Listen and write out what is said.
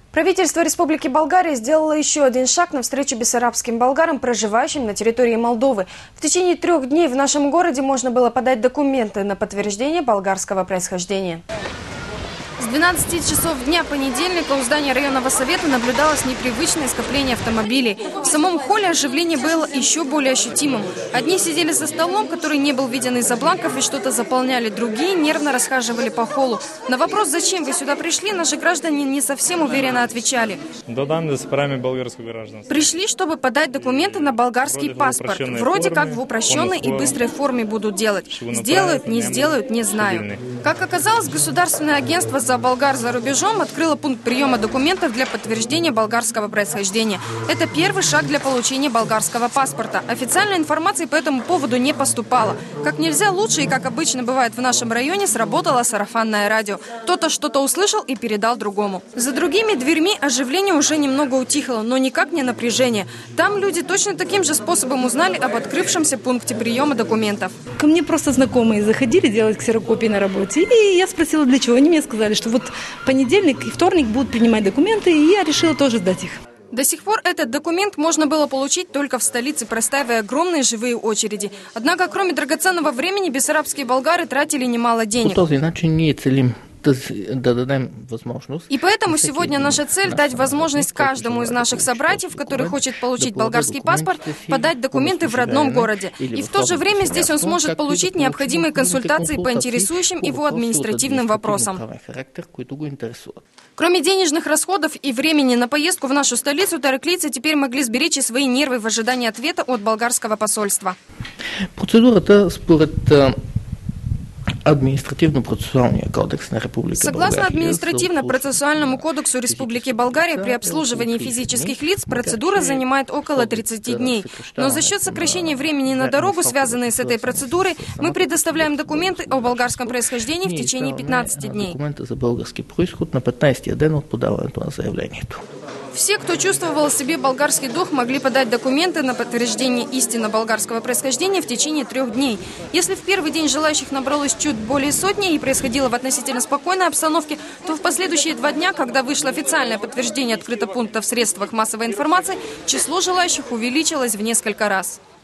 Правительство Республики Болгария сделало еще один шаг навстречу бессарабским болгарам, проживающим на территории Молдовы. В течение 3 дней в нашем городе можно было подать документы на подтверждение болгарского происхождения. С 12 часов дня понедельника у здания районного совета наблюдалось непривычное скопление автомобилей. В самом холле оживление было еще более ощутимым. Одни сидели за столом, который не был виден из-за бланков, и что-то заполняли, другие нервно расхаживали по холлу. На вопрос, зачем вы сюда пришли, наши граждане не совсем уверенно отвечали. Пришли, чтобы подать документы на болгарский паспорт. Вроде как в упрощенной и быстрой форме будут делать. Сделают, не сделают, не знаю. Как оказалось, государственное агентство «За болгар за рубежом» открыло пункт приема документов для подтверждения болгарского происхождения. Это первый шаг для получения болгарского паспорта. Официальной информации по этому поводу не поступало. Как нельзя лучше и, как обычно бывает в нашем районе, сработало сарафанное радио. Кто-то что-то услышал и передал другому. За другими дверьми оживление уже немного утихло, но никак не напряжение. Там люди точно таким же способом узнали об открывшемся пункте приема документов. Ко мне просто знакомые заходили делать ксерокопии на работе, и я спросила, для чего. Они мне сказали, что вот понедельник и вторник будут принимать документы, и я решила тоже сдать их. До сих пор этот документ можно было получить только в столице, простаивая огромные живые очереди. Однако, кроме драгоценного времени, бессарабские болгары тратили немало денег. И поэтому сегодня наша цель – дать возможность каждому из наших собратьев, который хочет получить болгарский паспорт, подать документы в родном городе. И в то же время здесь он сможет получить необходимые консультации по интересующим его административным вопросам. Кроме денежных расходов и времени на поездку в нашу столицу, тараклийцы теперь могли сберечь и свои нервы в ожидании ответа от болгарского посольства. Согласно административно-процессуальному кодексу Республики Болгария, при обслуживании физических лиц процедура занимает около 30 дней. Но за счет сокращения времени на дорогу, связанной с этой процедурой, мы предоставляем документы о болгарском происхождении в течение 15 дней. Все, кто чувствовал в себе болгарский дух, могли подать документы на подтверждение истинно болгарского происхождения в течение 3 дней. Если в первый день желающих набралось чуть более сотни и происходило в относительно спокойной обстановке, то в последующие 2 дня, когда вышло официальное подтверждение открытого пункта в средствах массовой информации, число желающих увеличилось в несколько раз.